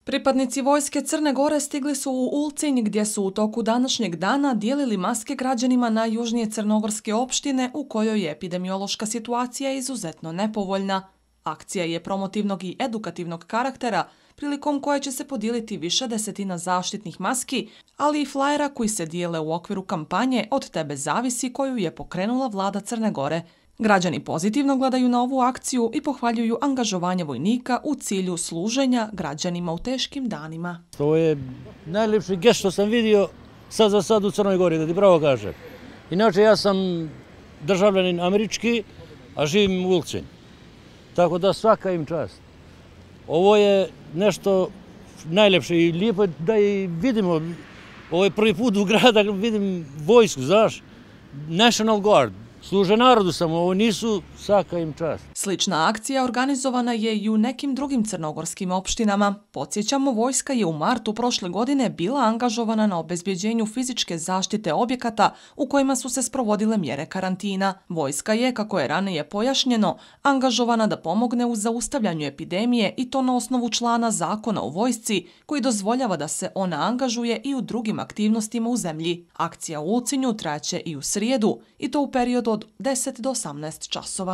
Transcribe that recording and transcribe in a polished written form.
Pripadnici vojske Crne Gore stigli su u Ulcinj gdje su u toku današnjeg dana dijelili maske građanima najjužnije crnogorske opštine u kojoj je epidemiološka situacija izuzetno nepovoljna. Akcija je promotivnog i edukativnog karaktera, prilikom koje će se podijeliti više desetina zaštitnih maski, ali i flajera koji se dijele u okviru kampanje Od tebe zavisi koju je pokrenula vlada Crne Gore. Građani pozitivno gledaju na ovu akciju i pohvaljuju angažovanje vojnika u cilju služenja građanima u teškim danima. To je najljepši gest što sam vidio sad za sad u Crnoj Gori, da ti pravo kažem. Inače, ja sam državljanin američki, a živim u Ulcinj. Tako da svaka im čast. Ovo je nešto najljepše i lijepo je da i vidimo. Ovo je prvi put u grada, vidim vojsku, znaš, National Guard. Služe narodu samo, ovo nisu, svaka im čast. Slična akcija organizovana je i u nekim drugim crnogorskim opštinama. Podsjećamo, vojska je u martu prošle godine bila angažovana na obezbjeđenju fizičke zaštite objekata u kojima su se sprovodile mjere karantina. Vojska je, kako je ranije pojašnjeno, angažovana da pomogne u zaustavljanju epidemije i to na osnovu člana zakona o vojsci koji dozvoljava da se ona angažuje i u drugim aktivnostima u zemlji. Akcija u Ulcinju trajaće i u srijedu i to u periodu od 10 do 18 časova.